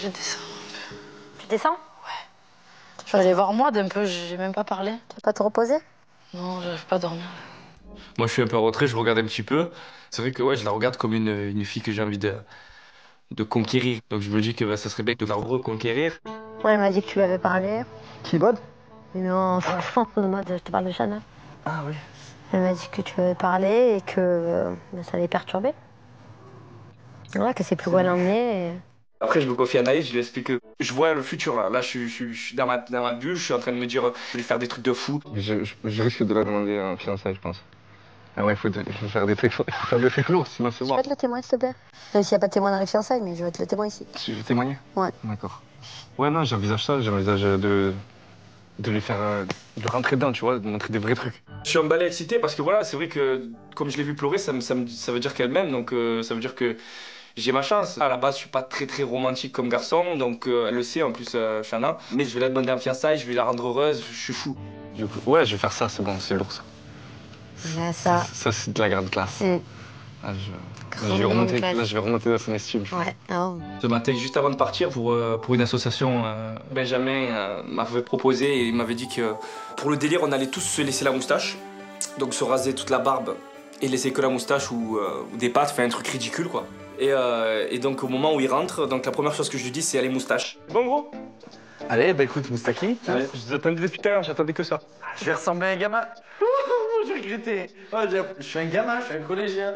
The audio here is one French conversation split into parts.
je descends. Tu descends? Ouais. Je vais aller voir moi d'un peu, j'ai même pas parlé. Tu vas pas te reposer? Non, j'arrive pas à dormir. Moi, je suis un peu en retrait, je regarde un petit peu. C'est vrai que ouais, je la regarde comme une fille que j'ai envie de conquérir. Donc je me dis que bah, ça serait bien de la reconquérir. Ouais, elle m'a dit que tu lui avais parlé. Qui bode? Mais non, franchement, je te parle de Chana. Ah oui. Elle m'a dit que tu lui avais parlé et que ça allait perturber. Ouais, que c'est plus où elle l'emmener. Après, je me confie à Naïs, je lui explique que je vois le futur là. Là, je suis dans ma bulle, je suis en train de me dire, je vais faire des trucs de fou. Je risque de la demander un fiançailles, je pense. Ah ouais, il faut faire des trucs, faire des trucs lourds, sinon c'est Je mort. vais être le témoin, s'il te plaît. Même s'il n'y a pas de témoin dans les fiançailles, mais je vais être le témoin ici. Tu veux témoigner? Ouais. D'accord. Ouais, non, j'envisage ça, j'envisage de lui faire, de rentrer dedans, tu vois, de montrer des vrais trucs. Je suis emballé, excité parce que voilà, c'est vrai que comme je l'ai vu pleurer, ça veut dire qu'elle m'aime, donc ça veut dire que j'ai ma chance. À la base, je suis pas très romantique comme garçon, donc elle le sait en plus, Shana. Mais je vais la demander en fiançailles, je vais la rendre heureuse, je suis fou. Du coup, ouais, je vais faire ça, c'est bon, c'est lourd ça. Ouais, ça. Ça, c'est de la grande classe. Ah, je vais remonter dans son estime. Ouais. Oh. Ce matin, juste avant de partir pour une association, Benjamin m'avait proposé et il m'avait dit que pour le délire, on allait tous se laisser la moustache, donc se raser toute la barbe et laisser que la moustache ou des pattes, faire un truc ridicule quoi. Et donc au moment où il rentre, donc la première chose que je lui dis c'est allez moustache. Bon gros. Allez, bah écoute, Moustaki, Allez. je vous attendais depuis tout à l'heure, j'attendais que ça. Je vais ressembler à un gamin. J'ai regretté. Oh, je suis un gamin, je suis un collégien.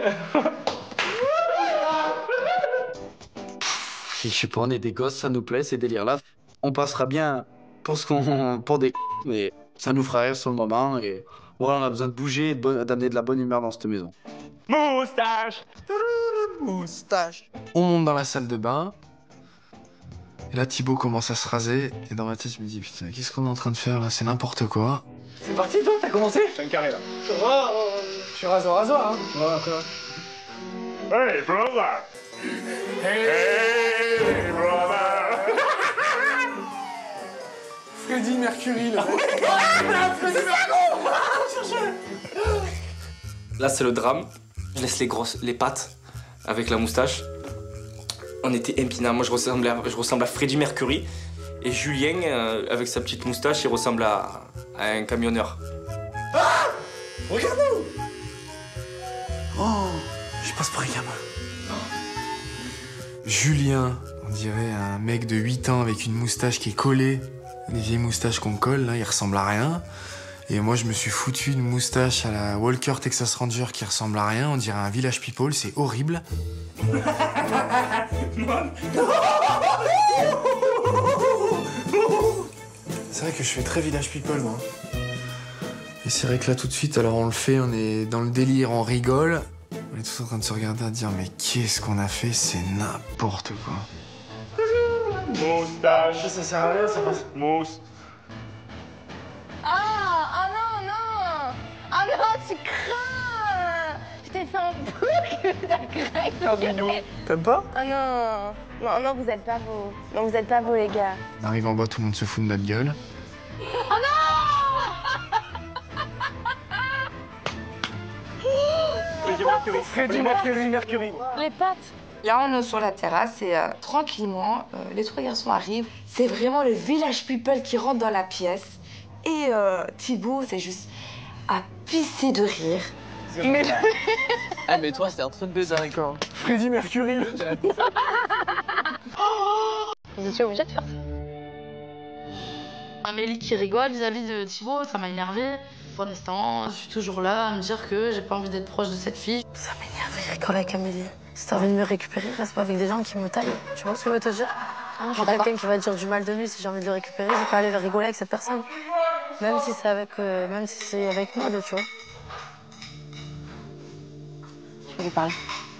Je sais pas, on est des gosses, ça nous plaît, ces délires-là. On passera bien pour des mais ça nous fera rire sur le moment. Et voilà, on a besoin de bouger et d'amener de la bonne humeur dans cette maison. Moustache. Moustache. On monte dans la salle de bain. Et là, Thibaut commence à se raser. Et dans ma tête, je me dis, putain, qu'est-ce qu'on est en train de faire là? C'est n'importe quoi. C'est parti toi, t'as commencé? C'est un carré là. Je suis rasoir hein. Ouais, après, ouais. Hey brother. Hey brother. Freddie Mercury là. Là c'est le drame. Je laisse les pattes avec la moustache. On était impinables. Moi je ressemble à Freddie Mercury. Et Julien, avec sa petite moustache, il ressemble à un camionneur. Ah, regarde-nous. Oh, je passe pour un gamin. Julien, on dirait un mec de 8 ans avec une moustache qui est collée. Les vieilles moustaches qu'on colle, là, il ressemble à rien. Et moi, je me suis foutu une moustache à la Walker Texas Ranger qui ressemble à rien. On dirait un Village People, c'est horrible. C'est vrai que je fais très Village People, moi. Et c'est vrai que là, tout de suite, alors on le fait, on est dans le délire, on rigole. On est tous en train de se regarder, à dire, mais qu'est-ce qu'on a fait? C'est n'importe quoi. Moustache. Ça sert à rien, ça passe. Mousse. Ah non, non. Ah non, tu crains. Je t'ai fait un bouc. T'as craint. T'aimes pas? Ah non. Non, non, vous êtes pas beaux. Non, vous êtes pas beaux, les gars. On arrive en bas, tout le monde se fout de notre gueule. Oh Freddie Mercury. Les pattes. Là, on est sur la terrasse et tranquillement, les trois garçons arrivent. C'est vraiment le village people qui rentre dans la pièce. Et Thibaut, c'est juste à pisser de rire. Mais... Ah, mais toi, c'était un truc de dingue. Freddie Mercury. Je suis obligée de faire ça. Amélie qui rigole vis-à-vis de Thibaut, ça m'a énervé. Pour l'instant, je suis toujours là à me dire que j'ai pas envie d'être proche de cette fille. Ça m'énerve, il rigole avec Amélie. Si t'as envie de me récupérer, reste pas avec des gens qui me taillent. Tu vois ce que je veux te dire? Je suis quelqu'un qui va dire du mal de lui. Si j'ai envie de le récupérer, je vais pas aller rigoler avec cette personne. Même si c'est avec moi, tu vois. Je vais lui parler.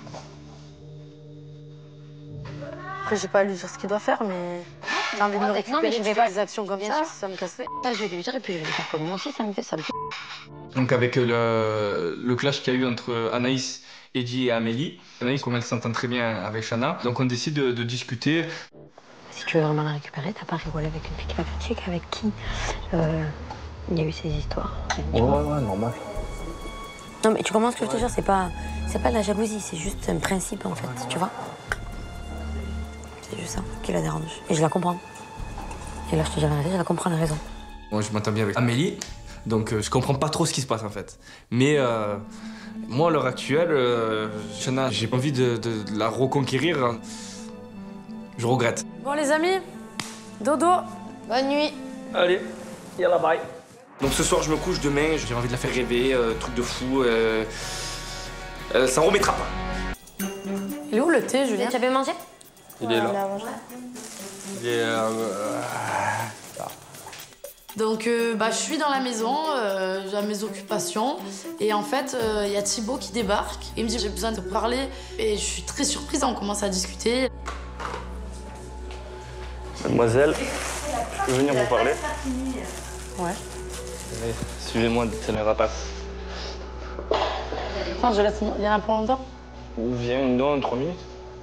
Après, j'ai pas à lui dire ce qu'il doit faire, mais j'ai envie de me récupérer. Non, mais je vais pas des actions comme ça, ça me casse. Ça, je vais lui dire et puis je vais lui faire comme moi aussi, ça me fait ça. Donc avec le clash qu'il y a eu entre Anaïs, Eddie et Amélie, Anaïs, comme elle s'entend très bien avec Shana, donc on décide de discuter. Si tu veux vraiment la récupérer, t'as pas rigolé avec une fille avec qui il y a eu ces histoires. Ouais, normal. Non, mais tu comprends ce que je te dis, c'est pas de la jalousie, c'est juste un principe en fait, tu vois. juste ça qui la dérange. Et je la comprends. Et là, je te dis la vérité, je la comprends, elle a raison. Moi, je m'entends bien avec Amélie, donc je comprends pas trop ce qui se passe en fait. Mais moi, à l'heure actuelle, j'ai pas envie de la reconquérir. Je regrette. Bon, les amis, dodo. Bonne nuit. Allez, yalla bye. Donc ce soir, je me couche, demain, j'ai envie de la faire rêver, truc de fou. Ça en remettra pas. Il est où le thé, Julien? Tu as bien mangé? Il est là. Il est Donc, je suis dans la maison, j'ai mes occupations. Et en fait, il y a Thibaut qui débarque. Il me dit, j'ai besoin de te parler. Et je suis très surprise, on commence à discuter. Mademoiselle, je peux venir vous parler? Ouais. Allez, suivez-moi, c'est la rapace. Attends, je laisse. Il y en a pas longtemps? Viens une dans 3 minutes.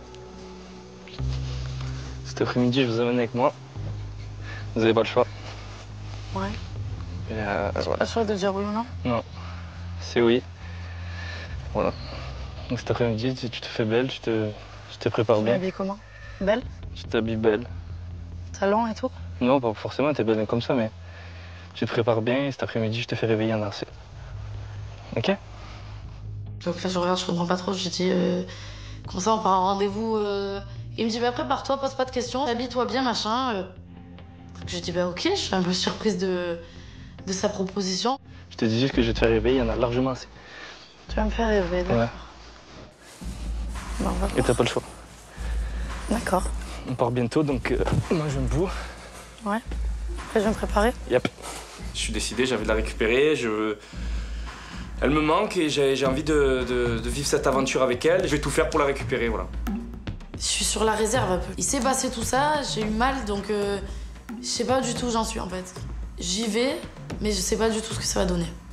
Cet après-midi, je vous amène avec moi. Vous avez pas le choix. Ouais. Et Pas voilà. sûr de dire oui ou non? Non, c'est oui. Voilà. Donc cet après-midi, tu te fais belle, tu te prépares Tu bien. m'habilles comment? Belle? Tu t'habilles belle. Talon et tout? Non, pas forcément, t'es belle comme ça, mais tu te prépares bien et cet après-midi, je te fais réveiller en Arcé. Ok? Donc là, je regarde, je comprends pas trop. Je dis, comme ça, on part en rendez-vous. Il me dit, bah, prépare-toi, pose pas de questions, habille-toi bien, machin. Je dis, bah, ok, je suis un peu surprise de sa proposition. Je te dis juste que je vais te faire réveiller, il y en a largement assez. Tu vas me faire rêver, d'accord? Ouais. Bon, on va Et voir. t'as pas le choix. D'accord. On part bientôt, donc moi je me bourre. Ouais. Après, je vais me préparer. Yep. Je suis décidé, j'ai envie de la récupérer. Elle me manque et j'ai envie de vivre cette aventure avec elle. Je vais tout faire pour la récupérer, voilà. Je suis sur la réserve un peu. Il s'est passé tout ça, j'ai eu mal, donc je sais pas du tout où j'en suis en fait. J'y vais, mais je sais pas du tout ce que ça va donner.